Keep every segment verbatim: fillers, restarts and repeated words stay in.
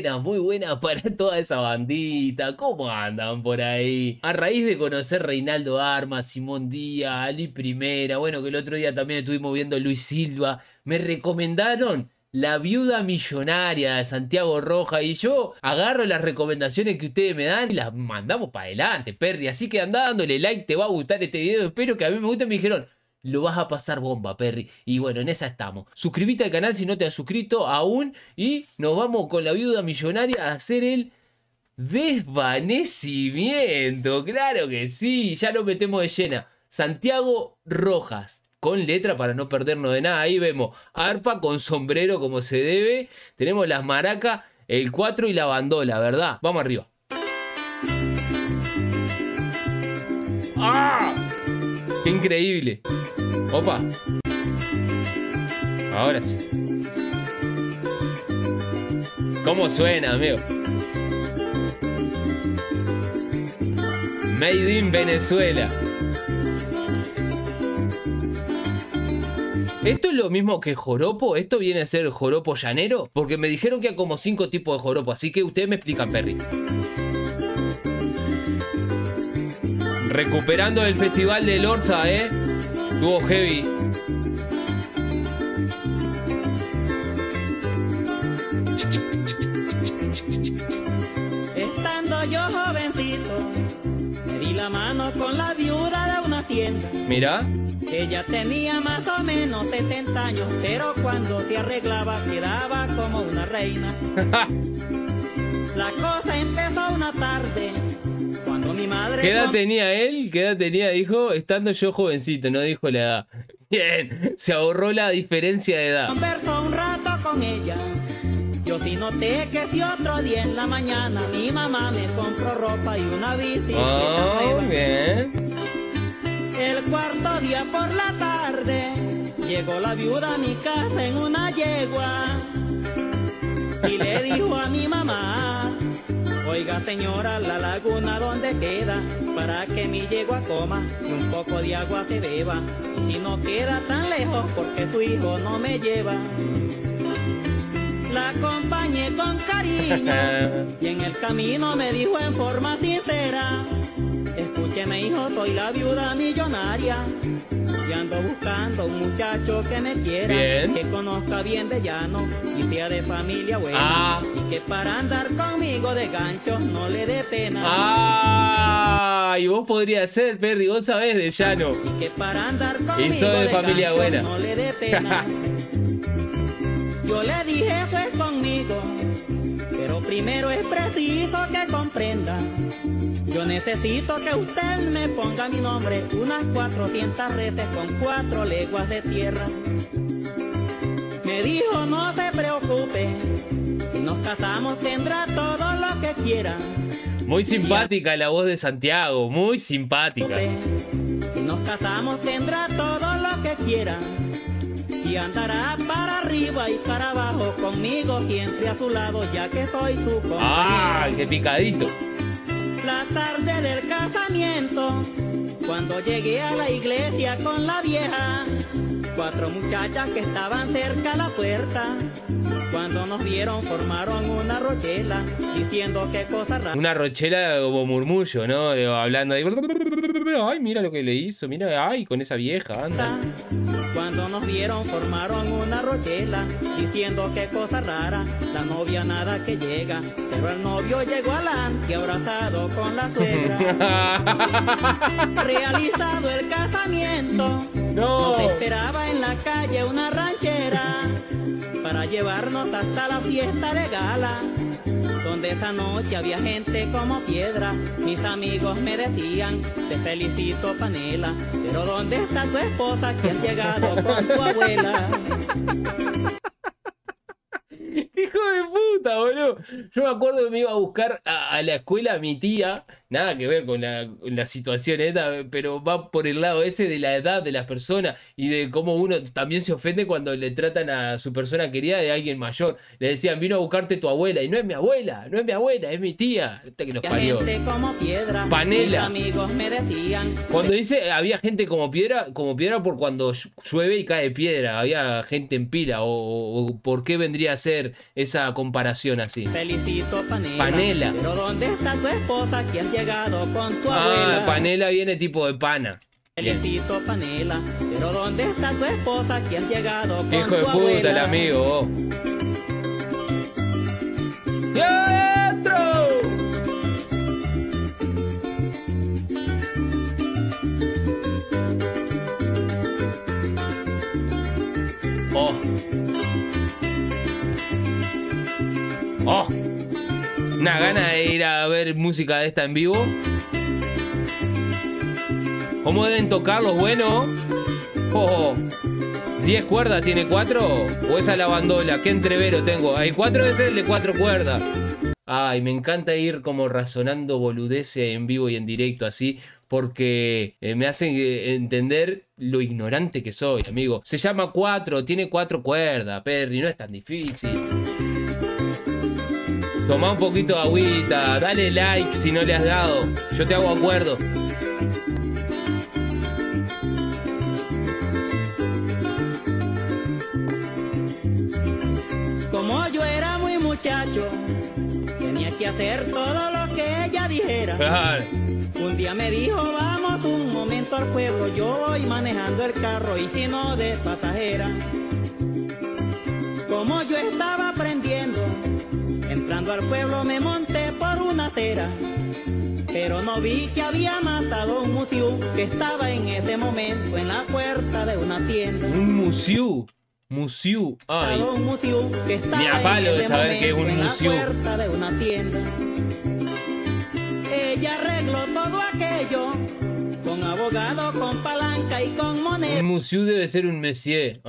buenas, muy buenas para toda esa bandita. ¿Cómo andan por ahí? A raíz de conocer Reinaldo Armas, Simón Díaz, Ali Primera, bueno, que el otro día también estuvimos viendo Luis Silva, me recomendaron La Viuda Millonaria de Santiago Rojas y yo agarro las recomendaciones que ustedes me dan y las mandamos para adelante, Perry. Así que anda dándole like, te va a gustar este video, espero que a mí me guste. Me dijeron, lo vas a pasar bomba, Perry. Y bueno, en esa estamos. Suscríbete al canal si no te has suscrito aún. Y nos vamos con La Viuda Millonaria a hacer el desvanecimiento. Claro que sí, ya lo metemos de llena. Santiago Rojas, con letra para no perdernos de nada. Ahí vemos arpa con sombrero como se debe. Tenemos las maracas, el cuatro y la bandola, ¿verdad? Vamos arriba. ¡Ah! ¡Qué increíble! Opa. Ahora sí. ¿Cómo suena, amigo? Made in Venezuela. ¿Esto es lo mismo que joropo? ¿Esto viene a ser joropo llanero? Porque me dijeron que hay como cinco tipos de joropo, así que ustedes me explican, Perry. Recuperando el festival de Lorza, ¿eh? Estuvo heavy. Estando yo jovencito, me di la mano con la viuda de una tienda. Mira. Ella tenía más o menos setenta años, pero cuando se arreglaba quedaba como una reina. La cosa empezó una tarde, cuando mi madre... ¿Qué edad tenía él? ¿Qué edad tenía? Dijo, estando yo jovencito, no dijo la edad. Bien, se ahorró la diferencia de edad. Conversó un rato con ella. Yo sí noté que si otro día en la mañana mi mamá me compró ropa y una bicicleta oh, nueva. Bien. El cuarto día por la tarde llegó la viuda a mi casa en una yegua y le dijo a mi mamá: oiga señora, la laguna donde queda, para que mi yegua coma y un poco de agua se beba, y no queda tan lejos porque su hijo no me lleva. La acompañé con cariño y en el camino me dijo en forma sincera: escúcheme hijo, soy la viuda millonaria y ando buscando un muchacho que me quiera, bien, que conozca bien de llano y sea de familia buena, ah, y que para andar conmigo de ganchos no le dé pena. Ah, y vos podrías ser, Perry, vos sabés de llano. Y que para andar conmigo y soy de, de familia buena no le dé pena. Yo le dije, eso es conmigo, pero primero es preciso que comprenda. Yo necesito que usted me ponga mi nombre unas cuatrocientas veces con cuatro leguas de tierra. Me dijo, no se preocupe, si nos casamos tendrá todo lo que quiera. Muy simpática la voz de Santiago, muy simpática. Si nos casamos tendrá todo lo que quiera y andará para arriba y para abajo conmigo siempre a su lado, ya que soy su compañera. ¡Ah, qué picadito! La tarde del casamiento, cuando llegué a la iglesia con la vieja, cuatro muchachas que estaban cerca a la puerta, cuando nos vieron formaron una rochela, diciendo qué cosa rara. Una rochela como murmullo, ¿no? De, hablando ahí. Ay, mira lo que le hizo, mira, ay, con esa vieja, anda. Cuando nos vieron formaron una rochela, diciendo qué cosa rara, la novia nada que llega, pero el novio llegó adelante abrazado con la suegra. Realizado el casamiento, no. nos esperaba en la calle una ranchera para llevarnos hasta la fiesta de gala, donde esta noche había gente como piedra. Mis amigos me decían, te felicito Panela, pero ¿dónde está tu esposa que has llegado con tu abuela? ¡Hijo de puta, boludo! Yo me acuerdo que me iba a buscar a, a la escuela mi tía, nada que ver con la, la situación esta, pero va por el lado ese de la edad de las personas y de cómo uno también se ofende cuando le tratan a su persona querida de alguien mayor. Le decían, vino a buscarte tu abuela, y no es mi abuela, no es mi abuela, es mi tía. Esta que nos parió. Como piedra, Panela. Amigos me decían, cuando dice había gente como piedra, como piedra por cuando llueve y cae piedra, había gente en pila, o, o por qué vendría a ser esa comparación así. Felicito Panela, Panela. Pero ¿dónde está tu esposa que has llegado con tu ah, abuela? Panela viene tipo de pana. Felicito Panela, pero ¿dónde está tu esposa que has llegado con Hijo tu de puta abuela? el amigo, vos. ¡Ya entro! Oh. Oh. Una gana de ir a ver música de esta en vivo. ¿Cómo deben tocar los buenos? Oh. ¿diez cuerdas tiene cuatro? ¿O esa es la bandola? ¿Qué entrevero tengo? Hay cuatro veces el de cuatro cuerdas. Ay, me encanta ir como razonando boludeces en vivo y en directo así, porque eh, me hacen eh, entender lo ignorante que soy, amigo. Se llama cuatro, tiene cuatro cuerdas, Perry, no es tan difícil. Toma un poquito de agüita, dale like si no le has dado. Yo te hago acuerdo. Como yo era muy muchacho, tenía que hacer todo lo que ella dijera. Claro. Un día me dijo, vamos un momento al pueblo, yo voy manejando el carro y si no de pasajera. Como yo estaba aprendiendo, entrando al pueblo me monté por una acera, pero no vi que había matado un musiú que estaba en ese momento en la puerta de una tienda. Un musiú. Musiú. Ay. Un musiú que estaba Ni a palo en de ese saber que es un momento en la musiú. puerta de una tienda. Ella arregló todo aquello con abogado, con palanca y con moneda. Un musiú debe ser un monsieur.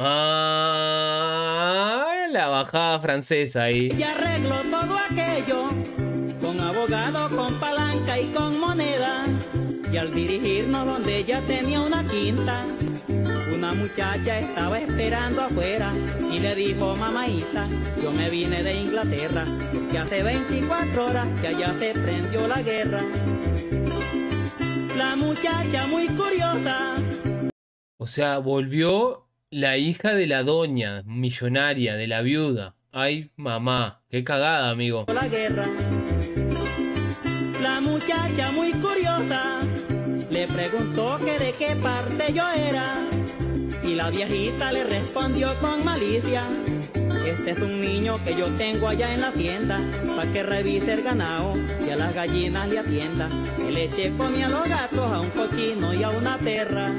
Ah, la bajada francesa ahí. Ella arregló todo aquello con abogado, con palanca y con moneda. Y al dirigirnos donde ella tenía una quinta, una muchacha estaba esperando afuera y le dijo, mamaita, yo me vine de Inglaterra porque hace veinticuatro horas que allá se prendió la guerra. La muchacha muy curiosa. O sea, volvió la hija de la doña millonaria, de la viuda. Ay, mamá, qué cagada, amigo. La guerra. La muchacha muy curiosa le preguntó que de qué parte yo era. Y la viejita le respondió con malicia, este es un niño que yo tengo allá en la tienda, pa' que revise el ganado y a las gallinas le atienda. Que leche come a los gatos, a un cochino y a una perra.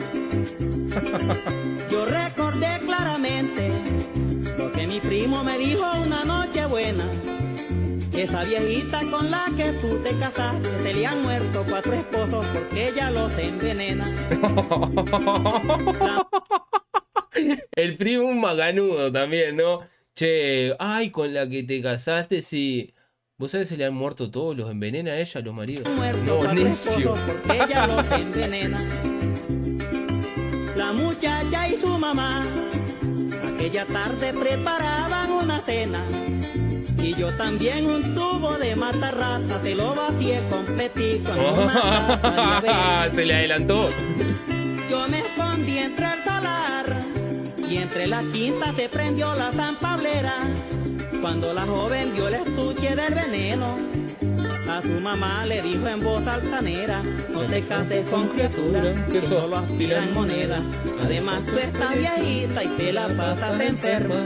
Yo recordé claramente lo que mi primo me dijo una noche buena. Esa viejita con la que tú te casaste, se le han muerto cuatro esposos porque ella los envenena. La... El primo un maganudo también, ¿no? Che, ay, con la que te casaste, sí. ¿Vos sabés se le han muerto todos? ¿Los envenena a ella, a los maridos? Muerto No, necio. Porque ella los envenena. La muchacha y su mamá aquella tarde preparaban una cena. Y yo también un tubo de matarrata te lo vacié completico en una taza de avena. Se le adelantó. Yo me escondí entre el solar y entre las quintas se prendió las zampableras. Cuando la joven vio el estuche del veneno, a su mamá le dijo en voz altanera, no te cases con criaturas que solo aspiran moneda. Además tú estás viejita y te la pasas enferma.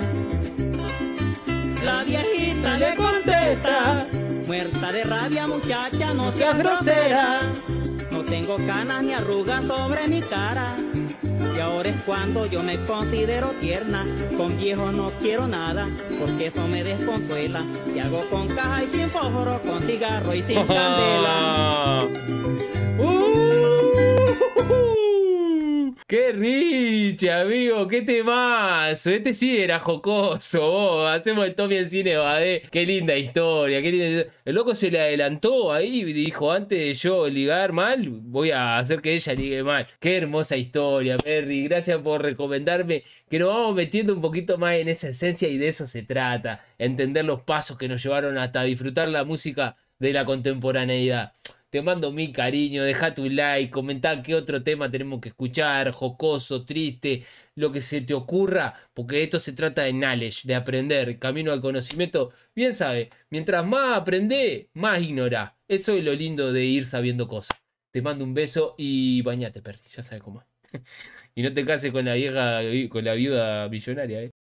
La viejita le contesta, muerta de rabia muchacha, no seas grosera. No tengo canas ni arrugas sobre mi cara. Y ahora es cuando yo me considero tierna. Con viejo no quiero nada, porque eso me desconsuela. Y hago con caja y sin fósforo, con cigarro y sin candela. Uh, ¡Qué Boliche, amigo, qué temazo. Este sí era jocoso, vos. Hacemos el Tommy en Cine Badé. Qué linda historia, qué linda historia. El loco se le adelantó ahí y dijo, antes de yo ligar mal, voy a hacer que ella ligue mal. Qué hermosa historia, Perry. Gracias por recomendarme que nos vamos metiendo un poquito más en esa esencia y de eso se trata. Entender los pasos que nos llevaron hasta disfrutar la música de la contemporaneidad. Te mando mi cariño, deja tu like, comenta qué otro tema tenemos que escuchar, jocoso, triste, lo que se te ocurra, porque esto se trata de knowledge, de aprender, camino al conocimiento. Bien sabe, mientras más aprendés, más ignorás. Eso es lo lindo de ir sabiendo cosas. Te mando un beso y bañate, Perry, ya sabes cómo es. Y no te cases con la vieja, con la viuda millonaria, ¿eh?